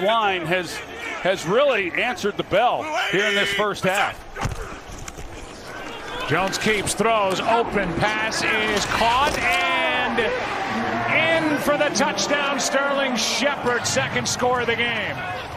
line has really answered the bell here in this first half. Jones keeps, throws, open, pass is caught and in for the touchdown. Sterling Shepard, second score of the game.